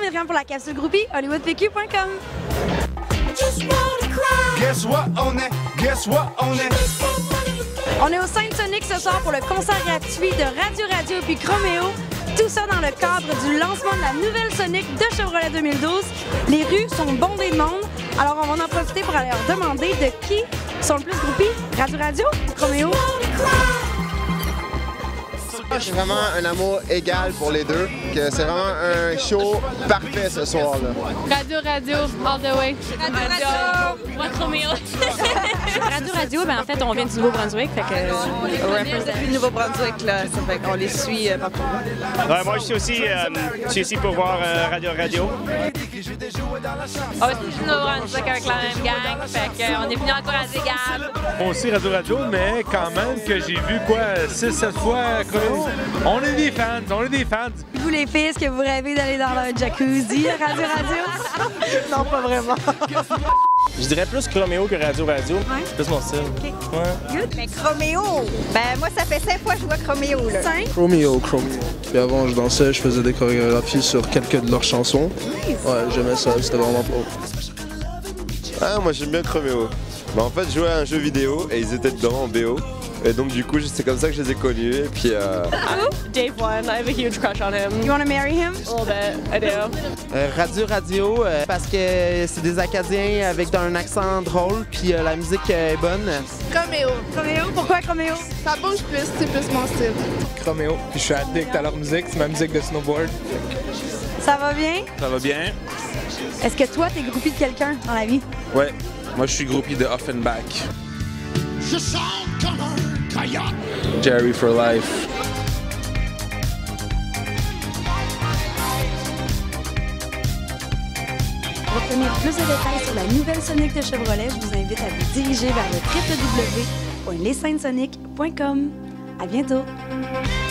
Myriam pour la capsule groupie, hollywoodpq.com. Guess what on est? Guess what on est? On est au Sainte-Sonic ce soir pour le concert gratuit de Radio puis Chroméo. Tout ça dans le cadre du lancement de la nouvelle Sonic de Chevrolet 2012. Les rues sont bondées de monde. Alors, on va en profiter pour aller leur demander de qui sont le plus groupies, Radio ou Chroméo? J'ai vraiment un amour égal pour les deux, que c'est vraiment un show parfait ce soir-là. Radio, all the way. Radio. Moi, Chroméo. Radio, ben en fait, on vient du Nouveau-Brunswick, fait que... Ouais, depuis le Nouveau-Brunswick, là, ça fait qu'on les suit partout. Ouais, moi, je suis ici pour voir Radio. Ah, c'est du Nouveau-Brunswick avec la même gang, fait qu'on est venu encourager Gab. Moi aussi Radio, mais quand même que j'ai vu 6-7 fois Chroméo. On est des fans. Vous les filles, est-ce que vous rêvez d'aller dans leur jacuzzi à Radio? Non, pas vraiment. Je dirais plus Chroméo que Radio. Ouais. C'est plus mon style. OK. Ouais. Good. Mais Chroméo, ben moi, ça fait 5 fois que je vois Chroméo, là. 5. Chroméo. Puis avant, je dansais, je faisais des chorégraphies sur quelques de leurs chansons. Ouais, j'aimais ça, c'était vraiment beau. Ah, moi j'aime bien Chroméo. Mais en fait, je jouais à un jeu vidéo et ils étaient dedans en BO. Et donc du coup, c'est comme ça que je les ai connus. Et puis, Dave One, I have a huge crush on him. You want to marry him? A little bit, I do. Radio, parce que c'est des Acadiens avec un accent drôle, puis la musique est bonne. Chroméo. Chroméo? Pourquoi Chroméo? Ça bouge plus, c'est plus mon style. Chroméo, puis je suis addict à leur musique, c'est ma musique de snowboard. Ça va bien? Ça va bien? Est-ce que toi, t'es groupie de quelqu'un dans la vie? Ouais, moi je suis groupie de Offenbach. Je chante comme un coyote. Jerry for life. Pour obtenir plus de détails sur la nouvelle Sonic de Chevrolet, je vous invite à vous diriger vers le www.lessaintsonic.com. À bientôt!